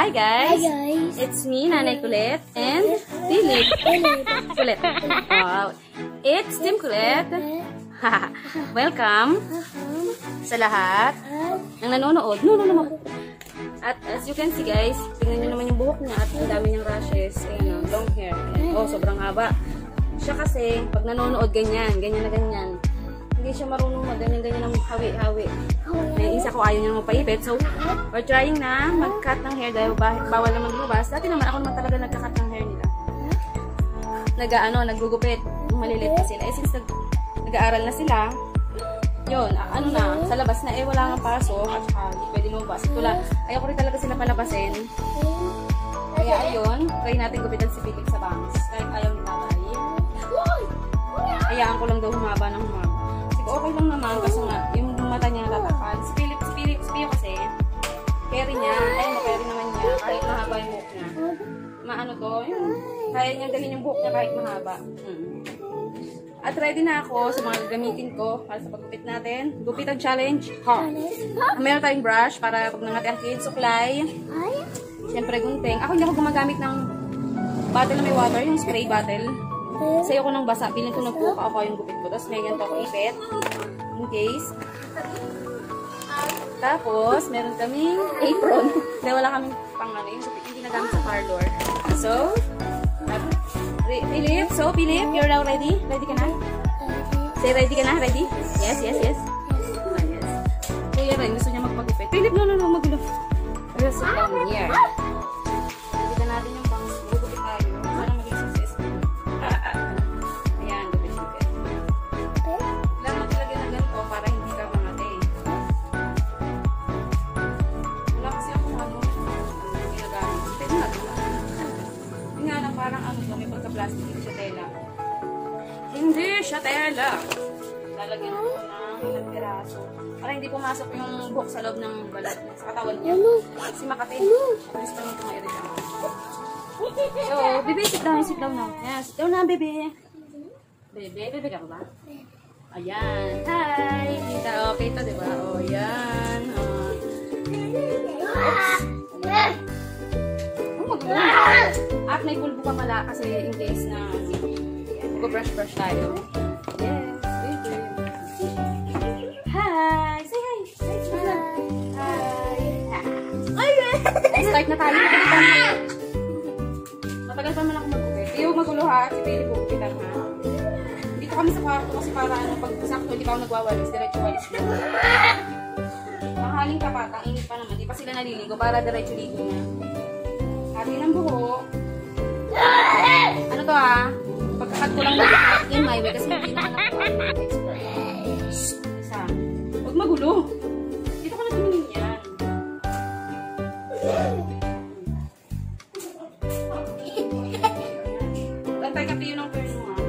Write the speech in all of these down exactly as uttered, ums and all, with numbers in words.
Hi guys. Hi guys. It's me, Nanay Kulit, and Philip. Kulit. Wow. It's Team Kulit. Welcome sa lahat ng nanonood. No, no, no, no. At as you can see guys, tingnan nyo naman yung buhok niya at ang dami niyang rashes. Ayan, long hair. Ayan. Oh, sobrang haba. Siya kasi, pag nanonood ganyan, ganyan na ganyan. Hindi siya marunong mag-ganyan-ganyan ng hawi-hawi. May isa ko ayaw niya magpaipit. So, we're trying na mag-cut ng hair dahil bawal naman lumabas. Dati naman ako naman talaga nagka-cut ng hair nila. Nag-ano, naggugupit. Malilit pa sila. Eh, since nag-aaral na sila, yun, ano na, sa labas na, eh, wala nga pasok. At saka, hindi pwede lumabas. Tula, ayaw ko rin talaga sila palabasin. Kaya, ayun, try natin gupitan si Philip sa bangs. Kahit ayaw nila tayo. Hayaan ko lang daw humaba ng humaba. Okay lang naman kasi nga, yung mata niya natatapan. Si Philip, si Philip, si Pio kasi, carry niya, ayun mo, carry naman niya, kahit mahaba yung buhok niya. Maano to, yun, kaya niya dalhin yung buhok niya kahit mahaba. Hmm. At ready na ako sa mga gagamitin ko para sa paggupit natin. Gupitan challenge, ha! Meron tayong brush para pag nangati ang kids, suklay. Siyempre gunting. Ako hindi ako gumagamit ng bottle na may water, yung spray bottle. Sayo ko ng basa, bilhin ko ng puka ako yung gupit ko. Tapos may ganito ako ipit. In case. Tapos, meron kaming apron. Dahil wala kaming pang ano yung gupit. Yung ginagamit sa parlor. So, Philip, so Philip, you're now ready? Ready ka na? Say ready ka na? Ready? Yes, yes, yes. Ah, yes. Kuya rin, gusto niya magpagupit. Philip, no, no, no, magulo. Let's sit down here. Ready ka natin yung bangs. Gugupit tayo. Sana maging success. Ayan, gupit-gupit. Lang maglagay na ganito para hindi ka mangate. Wala kasi ako ano, ginagamit. Pwede na ito. Yung nga lang parang ano to, may pagka-plastic, hindi siya tela. Hindi siya tela. Lalagyan ko ng ilang piraso. Para hindi pumasok yung buhok sa loob ng balat niya, sa katawan niya. Kasi makate. Gusto nyo itong i-read ako. So, bebe, sit down, sit down na. Yes, sit down na, bebe. Bebe, bebe ka ba? Ayan. Hi! Kita, okay ito, diba? O, ayan. Uh, oops. Ayan. Oh, mag-brush. At may bulbo pa pala kasi in case na mag-brush-brush tayo. Yes, bebe. Hi! Say hi! Hi! Hi! Start na tayo. Matagal pa man ako mag-gupit. Iyo magulo ha. Si Philip gupitan ha. Dito kami sa kwarto kasi para ano, pag sakto hindi pa ako nagwawalis. Diretso walis mo. Mahaling kapat. Ang init pa naman. Di pa sila naliligo para diretso ligo niya. Hati ng buhok. Ano to ha? Pagkakat ko lang in my way kasi hindi naman ako expert. Isa. Huwag magulo. Dito ko na tumingin yan. Tantay ka piyo ng turn mo ha.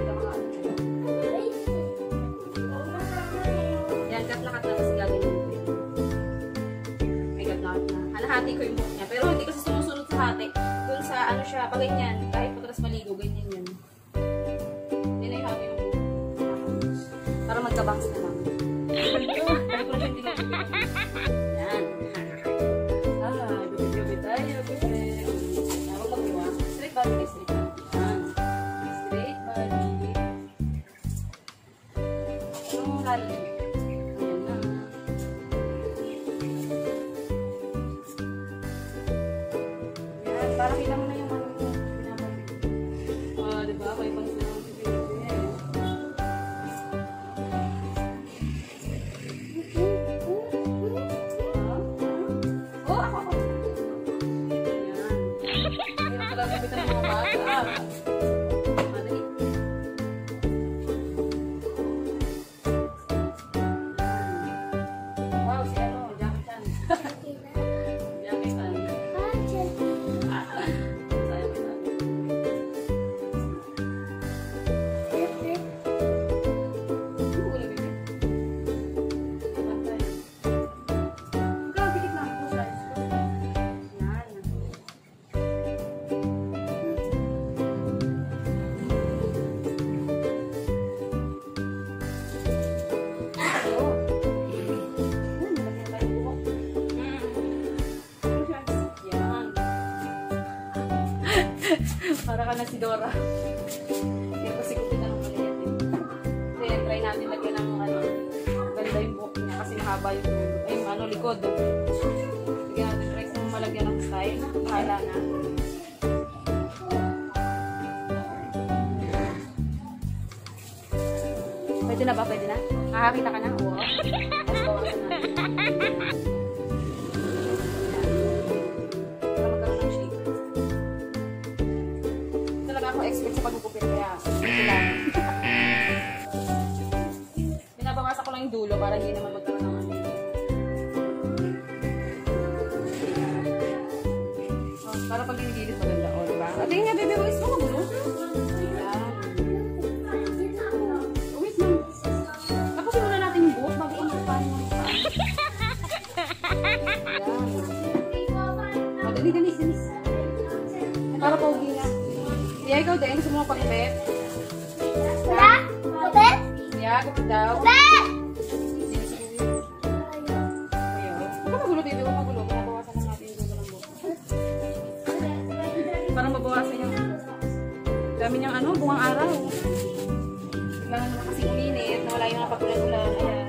Yan, cut na cut na kasi gagawin mo. May cut na cut na. Hanahati ko yung buhok niya. Pero hindi kasi sumusunod sa hati. Doon sa ano siya, pa ganyan. Kahit patras maligo, ganyan yan. Yan ay hati yung buhok. Para magkabangs na lang. Kaya ko na siya tinagpapit. Yan. Ah, gupit-gupit tayo. Gupit. Huwag mag-iwa. Straight body, straight body. Ayan na. Ayan, para kita mo na yung ano mo. Ah, diba? May pang sila ng pipili. Oh, ako ako. Ayan. Ayan pala kapitan ng mga bata. Para ka na si Dora. Yan kasi kupitan ng maliit eh. Then, try natin lagyan ng ano, ganda yung buhok niya kasi mahaba yung, ay, yung ano, likod. Sige natin, try kung malagyan ng style. Bahala na. Pwede na ba? Pwede na? Nakakita ka na? Oo. Tapos bawasan natin. Para magkaroon ng shape. Talaga ako expert sa pagkukupit kaya ito lang. Binabawasan ko lang yung dulo para hindi naman magkaroon ng ano. Oh, para pag ginigilid maganda. O, diba? At yun nga, baby boys mo magulo. Dali, dali, dali. Para pogi na. Iya, ikaw din. Gusto mo pagpet? Wala? Kapit? Iya, kapit daw. Kapit! Ayun. Huwag ka magulo, baby. Huwag magulo. Pinabawasan lang natin yung dulo ng buhok. Parang mabawasan yung dami niyang ano, buwang araw. Kailangan naman kasi uminit. Nawala yung napagulan-ulan. Ayan.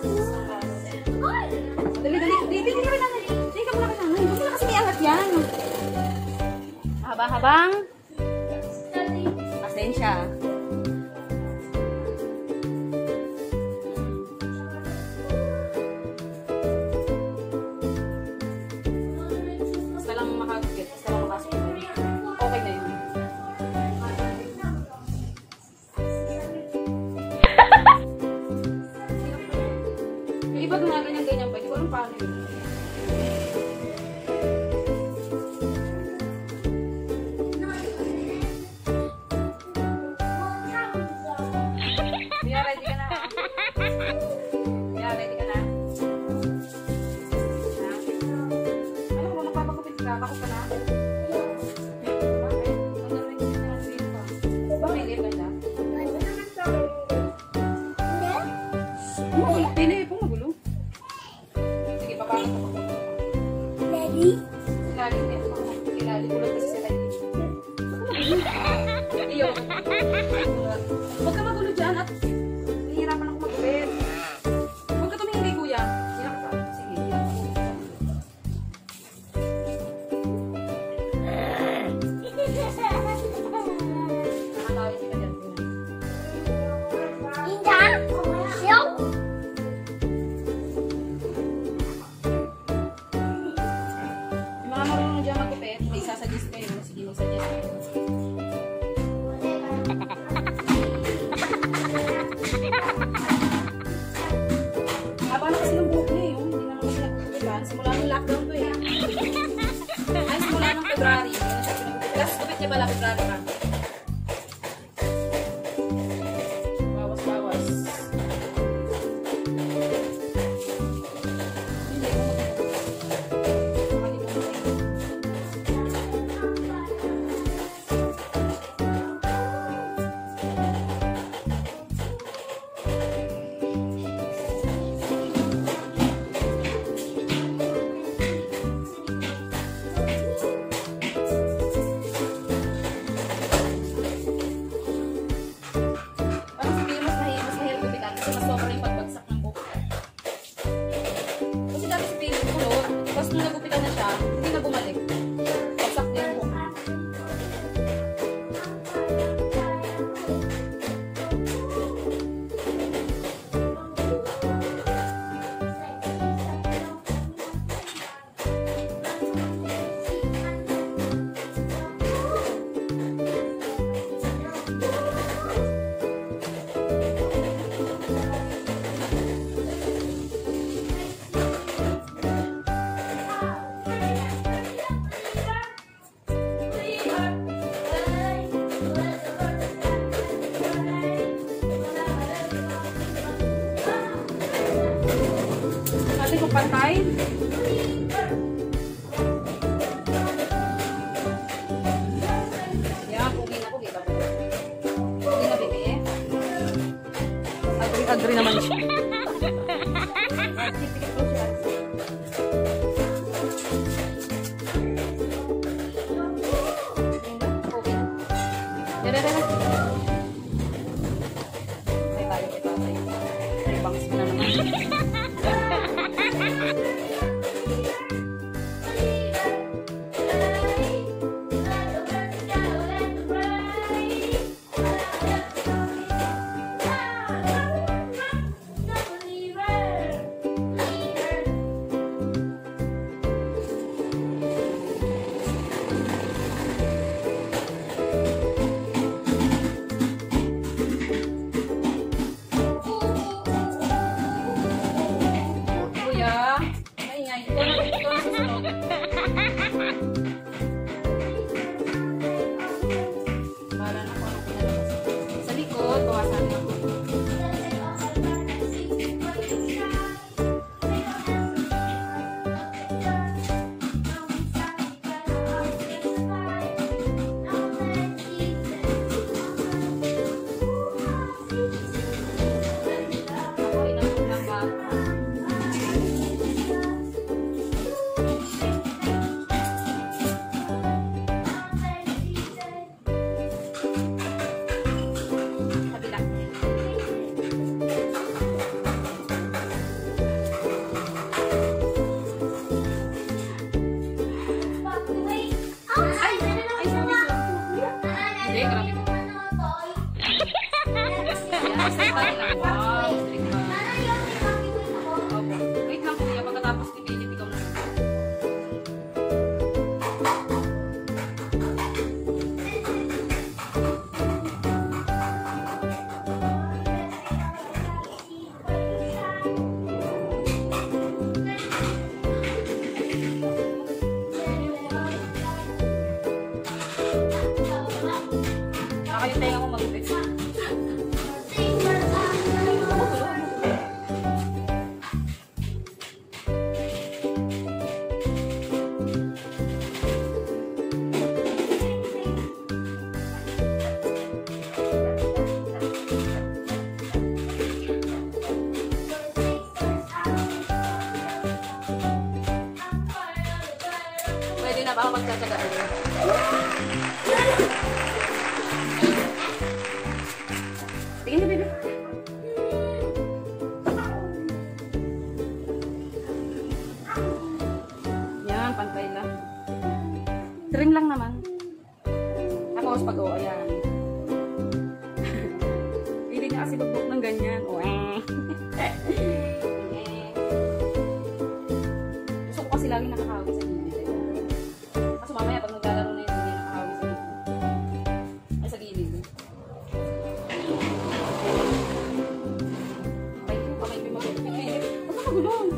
Dali, dali. Dali, dali ka lang. Dali ka muna ka lang. Huwag mo na kasi iangat yan. Haba-habang pasensya. Basta lang makagupit. Basta lang makasupit. Okay na yun. Yung iba gumaganyan-ganyan pa. Hindi ko alam paano yun. Yeah, ready ka na. Yeah, ready ka na. Ano kung magpapagupit ka? Bakit ka na? Bakit? Magdaroon yung na ng sweet pa. Bakit hindi ganda? Magulo. Pili po magulo. Sige, papangat ako. Ready? Ilalim niya. Ilalim. Ulot kasi sila yun. Iyo. Huwag ka magulo dyan at nahihirapan ako magupit. Huwag ka tumingin, kuya. Hirap ka. Sige, hirap ako. Nakakawin ka dyan. Inda? Siyaw? Yung mga marunong dyan magupit, may sasuggest kayo. Sige, mag-suggest kayo. Haba na kasi ng buhok niya eh. Hindi na naman siya nagkukupitan. Simula nung lockdown to eh. Ay, simula nung February. Hindi na siya pinagkukupitan. Last kupit niya pala, February pa. Bawas, bawas. Hindi ko parang sabihin mas mahirap, mas mahirap gupitan kasi mas sobra yung pagbagsak ng buhok. Kasi dati si Baby kulot, tapos nung nagupitan na siya, hindi na bumalik. Bagsak na yung buhok. Natin kung pantay. Yeah, pugi na, pugi ba? Pugi na, baby. Agree, agree naman siya. Titikit ko siya. Okay na. Wow, strict ka. Opo. Wait lang kuya, pagkatapos ni Philip, ikaw na. Kayo tayo ako mag-fix. Pwede na ba ako magtsatsagaan? Tingin niyo, baby. Yan, pantay lang. Trim lang naman. Tapos pag o, ayan. Hindi niya kasi bagbok ng ganyan. O, eh. Gusto ko kasi lagi nakakawin sa gilid. Kaso mamaya pag naglalaro na yun, hindi nakakawin sa gilid. Ay, sa gilid. Gulong.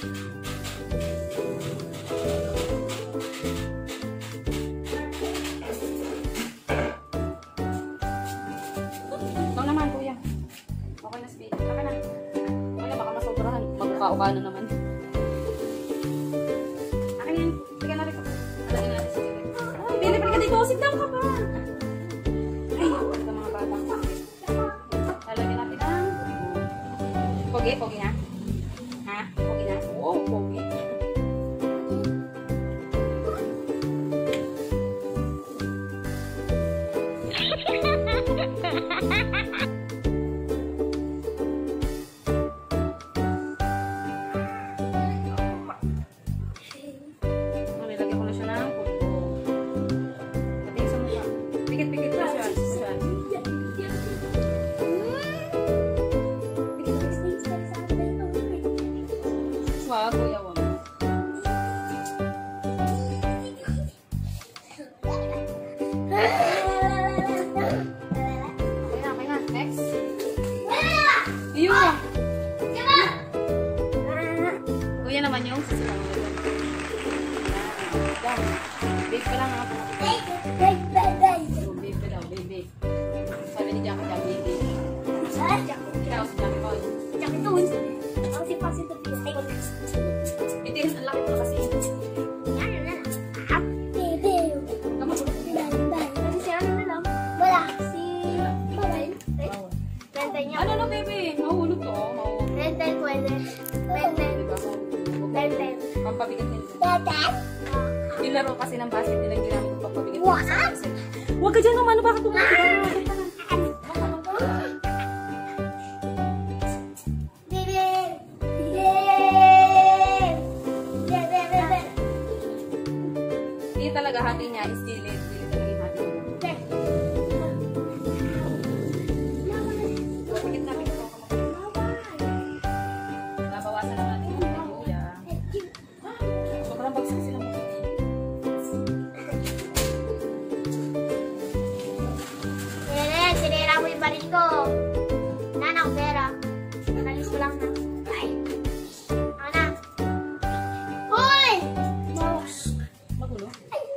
Ito naman, kuya. Okay na speed. Baka na. Wala, baka masobrahan. Magkauka na naman. Akin yan. Sige na rin. Alagin natin sa gilid. Ay, Billy, balik ka dito. Sit down ka pa. Ay, ito mga batang. Alagin natin ang pogi, pogi ha. Ha? Pogi na? Wow, pogi. Nilagyan ko na siya ng pulpo. Patingin sa mukha. Pikit-pikit na siya. Siya. Wag, kuya, wag. Okay na, okay na. Next. Iyo. Kuya naman yung susunod. Yan. Bake pa lang ha. Bake pa daw, baby. Sabi ni Jackie, Jackie, baby. Ikaw si Jackie Boy. Jackie Toons. Ako si Paxi to be. Itiis, ang laki mo kasi. Yan, yan, yan. Baby. Kasi si ano na lang? Wala. Si Mabel. Rentay niya. Ano na, baby? Mahulog to. Mahulog. Rentay pwede. Rentay. Diba? Rentay. Pampabigat nila. Rentay? Yung laro kasi ng basket nilang ginamit ko pampabigat What? nila. Huwag ka dyan naman. Ano bakit tumakas? Hindi talaga hati niya is gilid. Gilid talaga yung hati niya. Pikit na pikit ako. Nabawasan na natin yung kuya. Sobrang bagsak sila mo. Yan, sinira mo yung baril ko. Nanang pera. Nalis ko lang na. Ay. Ano na? Hoy! Mouse. Magulo.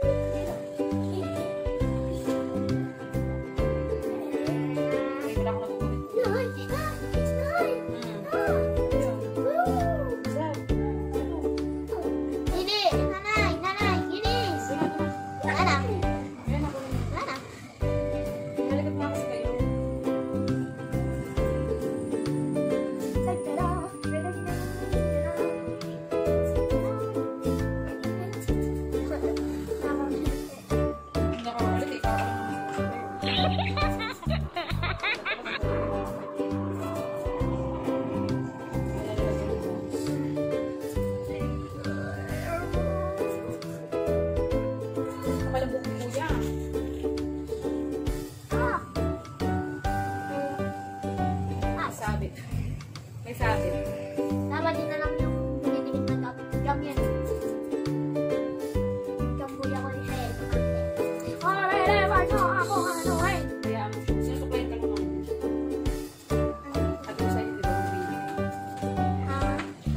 Ay, wala ko nagugulit. Ay, ay, Hindi, nanay, nanay, ginis. Wala na. Wala na. Balikat nga kasi kayo. Tara. May sabi. Dapat yun na lang yung binitigit na gam yan. Gambuya ko yung head. Alright, ever know ako ano eh. Kaya, sinusuklayin ka naman. Sabi ko sa'yo, di ba? Ah.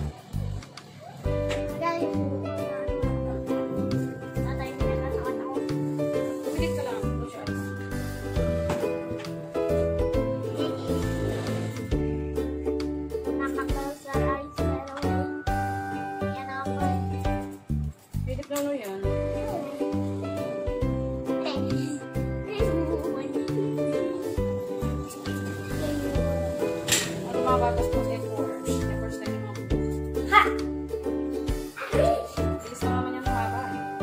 Magaling po. Tatay mo yan nasa kata ko. Tumilit ka lang. Close your eyes. Naka-close our eyes pero yan ako eh. Philip lang no yan. Ano mga batas po sa four? The first time yung mga Ha! bilis na naman yung mahaba.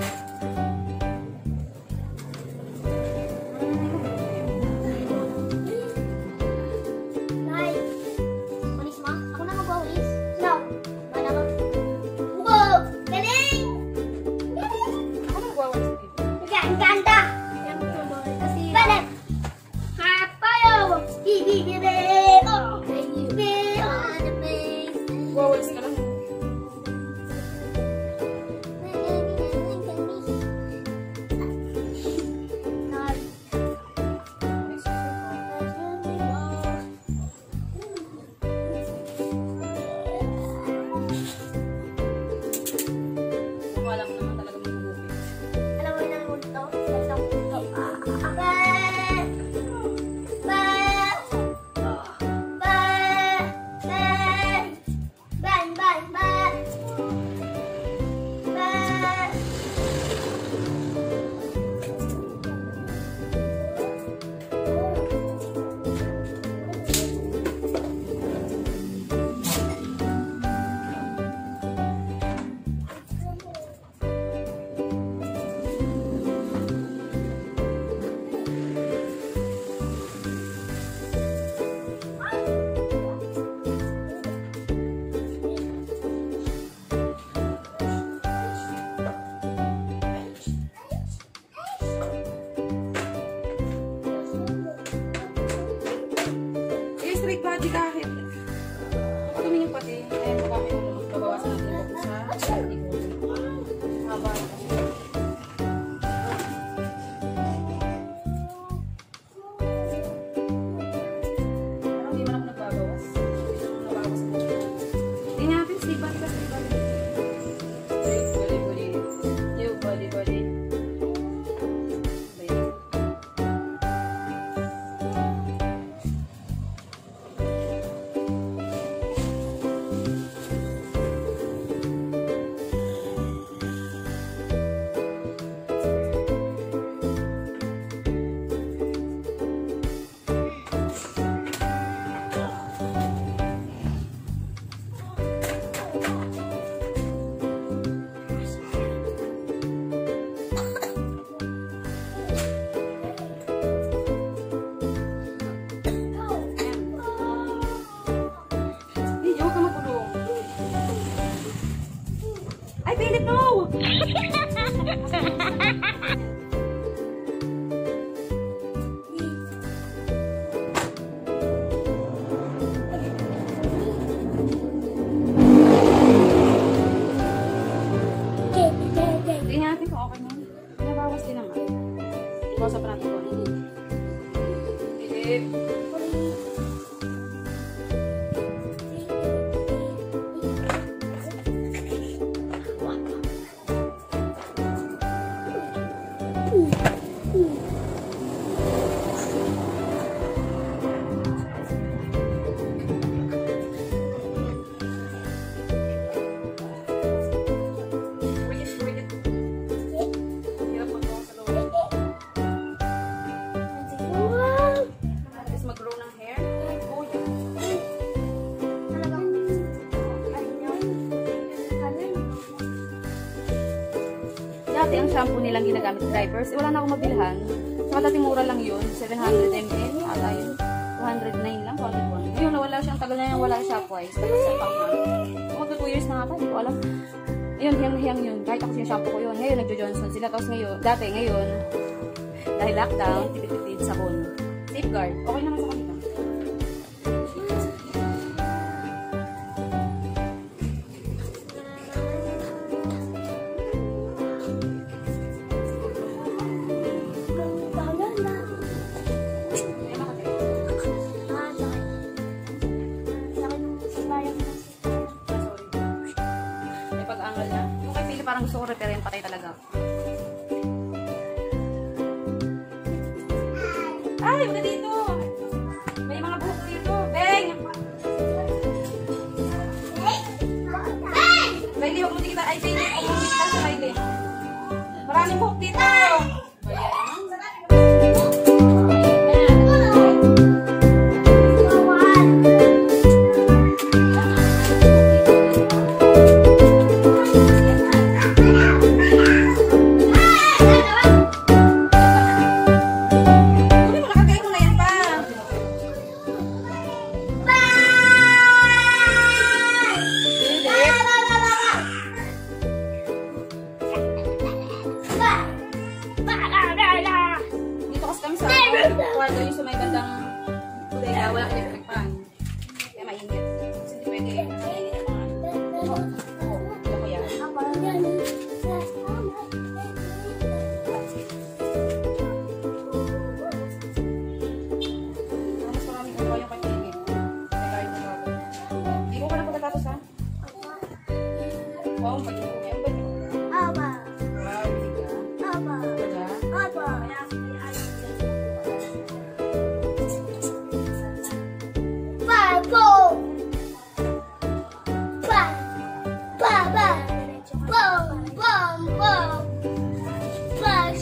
Nay! Ulis mo? Ako na mag-ulis. No! Bala ka. Wow! Galing! Galing! Ako na nagwawalis dito. Ang ganda! Kasi... Balik! Hapayo! Bibibibib! Oh! Bibibib! On the face! Nagwawalis ka lang. Nay! Wala mo naman talaga magugupit. Alam mo yun ang multo? Gandang multo. Ah, ba! Ba! Ba! Ba! Ban, ban, ba! Ba! Eh, straight body kahit. Ako naman yung pati. Eh, mukha ko yung babawasan natin yung buko sa ikot. Haba. Parang hindi man ako nagbabawas. Hindi naman nabawas ako. Tingnan natin, straight body ka, straight body. Straight body, body. You, body, body. Ayan. Hindi, huwag ka magulong. Ay, Philip, no! Tingnan natin kung okay na. Nabawas din naman. Bawasan pa natin ko. Philip. Wait, wait. Hirap magbawas sa loob. At least mag-grow ng hair. Oh, yun. Dati ang shampoo nilang ginagamit diapers, eh, wala na akong mabilhan. So, dati mura lang yun. seven hundred milliliters. Ata yun. two hundred nine lang, two hundred one. Ngayon, nawala siyang tagal na yung wala shopwise. Tapos sa pang mga two years na nga pa, hindi ko alam. Ayun, hiyang-hiyang yun. Kahit ako sinashampoo ko yun. Ngayon, nagjo-Johnson sila. Tapos ngayon, dati, ngayon, dahil lockdown, tipid-tipid sabon. Safeguard. Okay naman sa kanila. parang gusto ko referent patay talaga. Ay, wala dito. May mga buhok dito. Beng! Riley, huwag mo dito. Ay, Beng, huwag mo dito sa Riley. Maraming buhok dito. Kwarto yung sa may bandang kaya wala electric fan. Kaya mainit. Kasi hindi pwede mainit yung mga oo. Oo. Ito ko yan. Mas maraming ano yung patingin. Kaya kayo mo bago. Hindi ko ka na pagkatapos ha? Wow, pag-ibig ko yan. Aba. Wow, hindi ka. Aba. Wala? Aba. Go! Ba! Ba! Ba! Bum! Bum! Bum! Flash!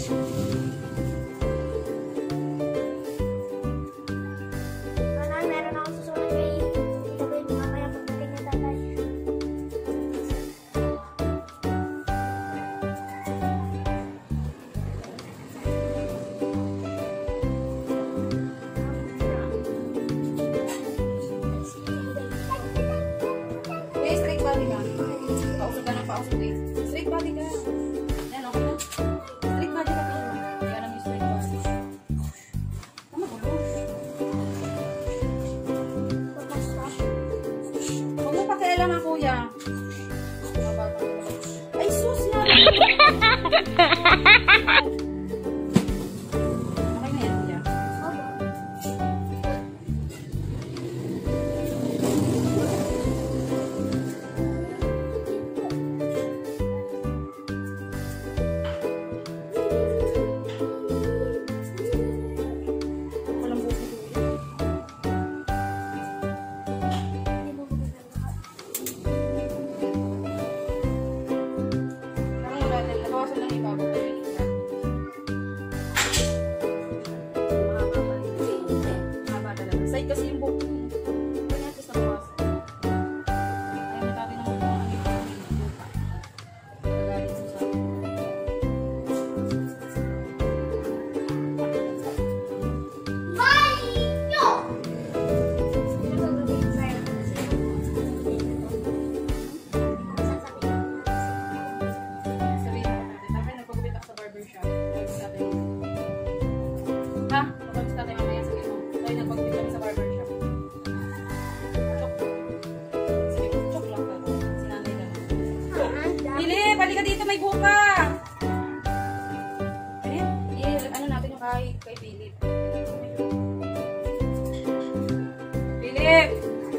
Parang meron akong susunod kay Tita Boy mamaya pagdating niya tatay. Straight body ka. Pausap ka ng pausap eh. Straight body ka. Yan, okay na. Straight body ka. Yan ang straight body. Tama ko ba? Huwag mo pakialaman, kuya. Ay, sus na! Okay na yan, kuya. Side kasi yung buhok mo. Kaya natin sa bawas. Ayaw na tayo naman kung ano yung lupa. Nagalit mo sa akin. Mayo! Sabihin mo natin. Dapat nagpagupit ako sa barbershop. Pagkabis natin. Ha? Pagkabis natin mamaya sa gino. Tayo nagpagupit kami sa barbershop. Chok. Sige, chok lang ka. Sinanay lang. Pili! Balik ka dito! May buka! Ano? Ano natin yung kay, kay Philip. Philip!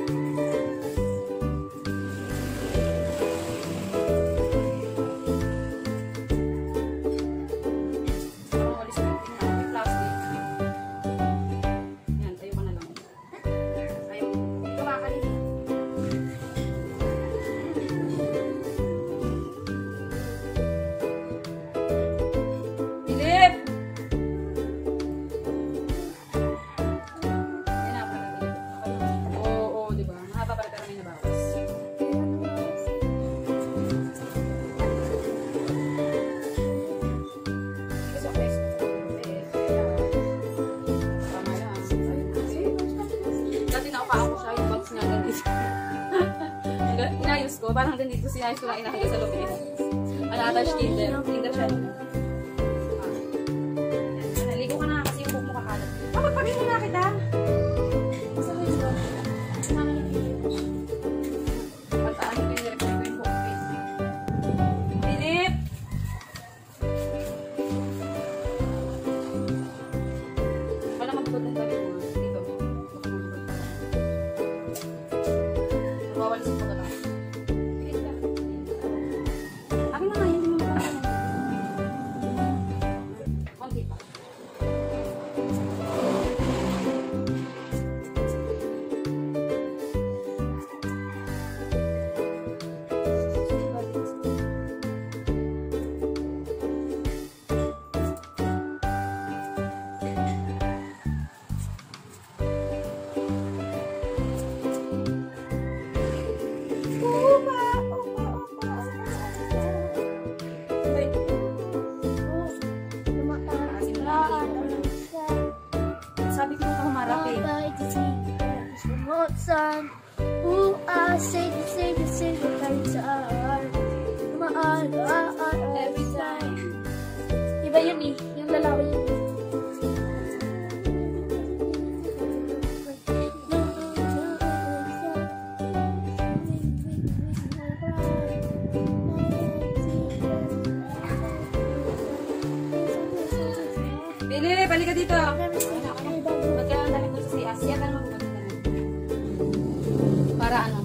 Inayos ko, parang din dito sinayos ko lang inahagay sa lupis. An-attach kinder. Kinder siya. Ah. Naligo ka na kasi yung buhok mo kakalat. Kapagpagin mo na kita. Masa mo yun ba? Sama niyo dito. Pagtaan ko yung direct ko yung buhok face. Philip! Wala magbubot ng gabi mo. Dito. Mawawalis ko ba lang? Akin na nga, hindi mo say, say, say, every time. Iba yun eh. Yung lalaki yun. Bili, balik ka dito. Magkano dami ko sa si Asia. Tanong mo para ano?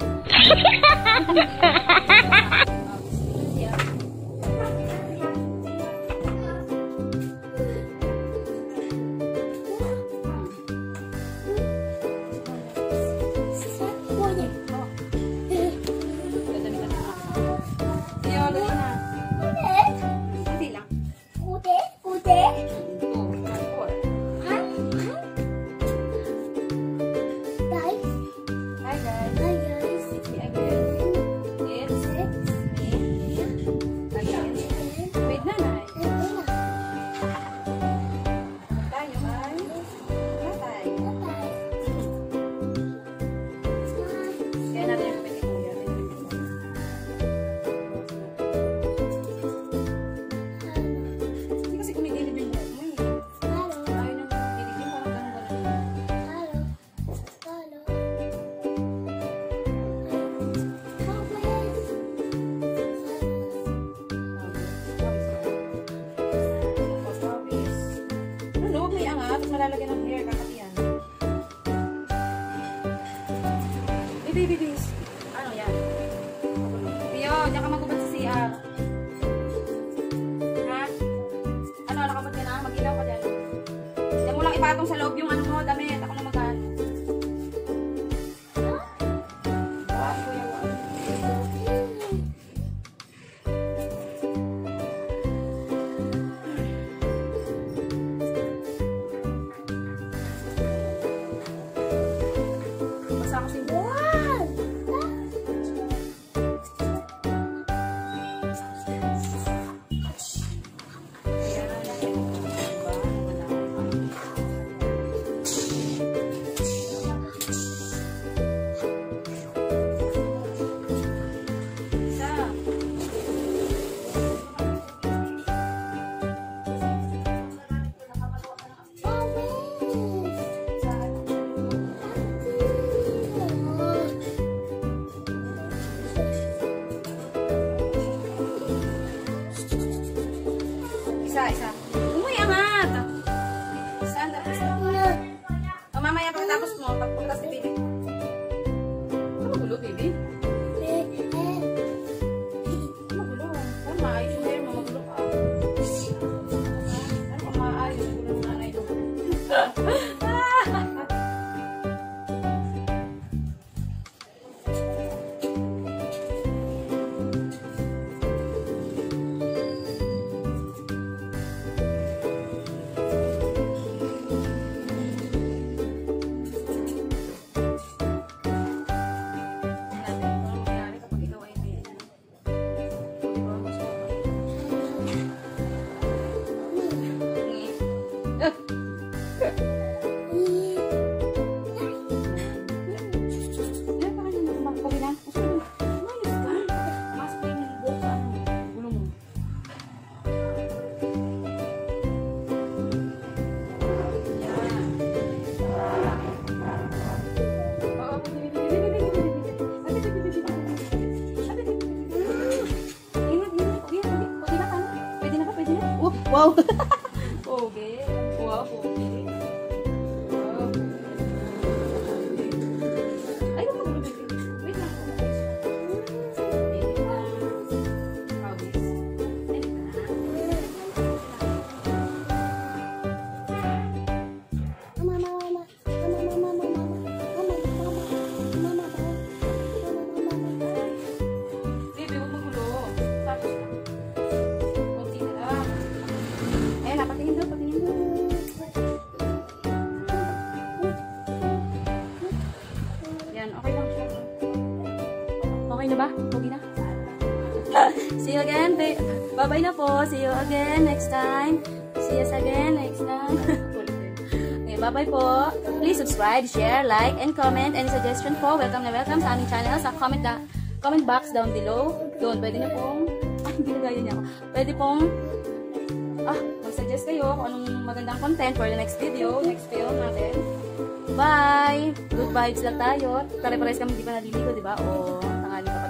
Malalagyan ng hair, kakatiyan. Baby, baby. Ano yan? Pio, diyan ka magubad sa C R. Ha? Ano, nakabot ka na? Mag-ilaw ka dyan. Diyan mo lang ipatong sa loob yung ano mo, damit. Ako na mag-ano. Isa, isa. Umuy, angat! Saan dapat isa? O, mamaya pagkatapos mo, pagpagkas ni baby. Ano magulo, baby? Ano magulo? Ano maayos yung hair mo? Magulo ka. Ano ka maayos? Magulo ng nanay doon. Wow! Pogi. Wow, pogi. Wow. Ay, ano mo? Wait lang. Wait lang. Pawis. Wait lang. Mama, mama, mama. Mama, mama, mama, mama. Mama, mama, mama, mama. Baby, huwag magulo. Tapos na. Kunti na lang. Ayan na, patingin doon, patingin doon. Yan, okay lang siya. Okay na ba? Okay na? See you again. Bye-bye na po. See you again next time. See us again next time. Ayan. Okay, bye-bye po. Please subscribe, share, like, and comment. Any suggestion po, welcome na welcome sa aming channel. Sa comment, da comment box down below. Doon, pwede na pong, ah, ginagaya niya ako. Pwede pong, ah, mag-suggest kayo kung anong magandang content for the next video, next film natin. Bye! Good vibes lang tayo. Pare-pares kami hindi pa naliligo, di ba? O, tangali pa